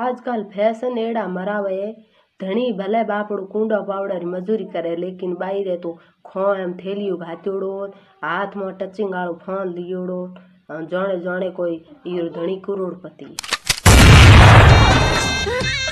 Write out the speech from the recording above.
आजकल फैशन एड़ा मरावे धनी भले बापड़ू कूड़ा पावडर मजूरी करे लेकिन बाईरे तो खो एम थैलियों घात्योड़ो हाथ में टचिंग आलो फोन लियोड़ो जाने जाने कोई यो धनी करोड़पति।